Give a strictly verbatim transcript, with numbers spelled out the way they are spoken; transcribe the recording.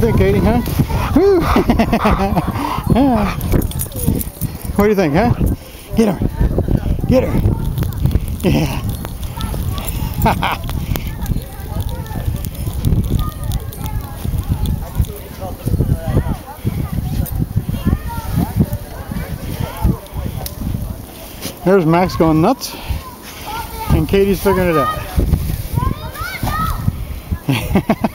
think, Katie, huh? Woo! What do you think, huh? Get her. Get her. Yeah. There's Max going nuts, and Katie's figuring it out.